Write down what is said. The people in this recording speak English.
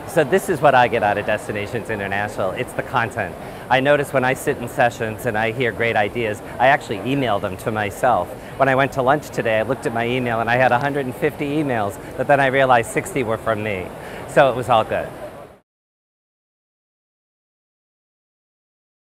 So this is what I get out of Destinations International. It's the content. I notice when I sit in sessions and I hear great ideas, I actually email them to myself. When I went to lunch today, I looked at my email and I had 150 emails, but then I realized 60 were from me. So it was all good.